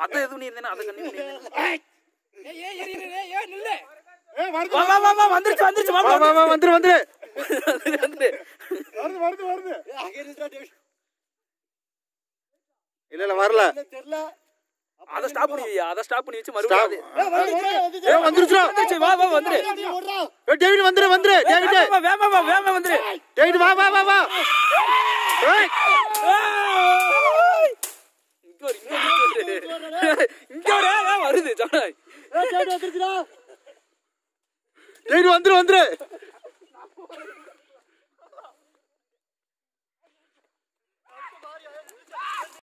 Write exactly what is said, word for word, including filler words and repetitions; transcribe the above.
அத எது நீ இருந்தேனா அத கண்ணி ஏய் ஏய் ஏய் ஏய் நில்லு ஏய் வருது வா வா வா வந்துருச்சு வந்துருச்சு வா வா வா வந்துரு வந்துரு வந்துரு வருது வருது வருது அங்க நில்றா டேவிட் இல்ல இல்ல வரல தெரியல அத ஸ்டாப் பண்ணியா அத ஸ்டாப் பண்ணி வெச்சு மறுபடியும் ஏய் வந்துருச்சு வந்துருச்சு வா வா வந்துரு ஏய் டேவிட் வந்துரு வந்துரு டேவிட் வேமா வா வேமா வந்துரு டேவிட் வா வா வா வா ஏய் இங்க வர இங்க வர இங்க வர வருது ஜானா ஏய் டேவிட் வந்துருச்சுடா டேவிட் வந்துரு வந்துரு